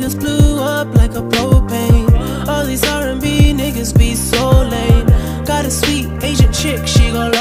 just blew up like a propane. All these R&B niggas be so lame. Got a sweet Asian chick, she gon'